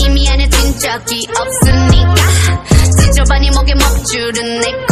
이미 안에 진 적이 없으니까 지저분이 목에 먹줄은 내